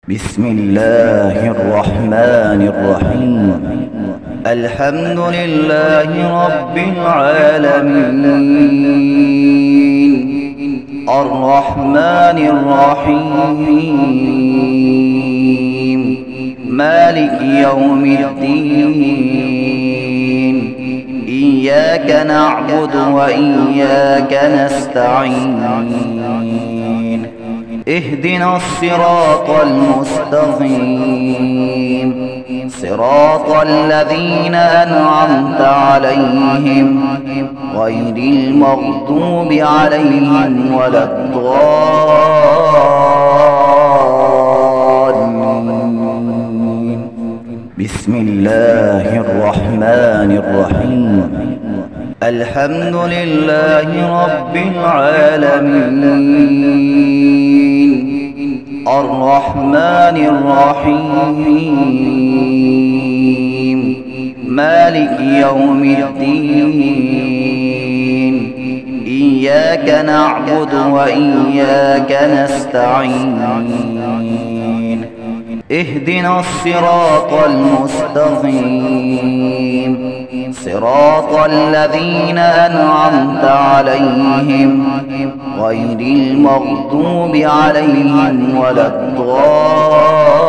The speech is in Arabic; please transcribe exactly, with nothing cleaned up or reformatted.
بسم الله الرحمن الرحيم. الحمد لله رب العالمين الرحمن الرحيم مالك يوم الدين إياك نعبد وإياك نستعين اهدنا الصراط المستقيم صراط الذين أنعمت عليهم غير المغضوب عليهم ولا الضالين. بسم الله الرحمن الرحيم. الحمد لله رب العالمين الرحمن الرحيم مالك يوم الدين إياك نعبد وإياك نستعين اهدنا الصراط المستقيم صراط الذين أنعمت عليهم غير المغضوب عليهم ولا الضالين.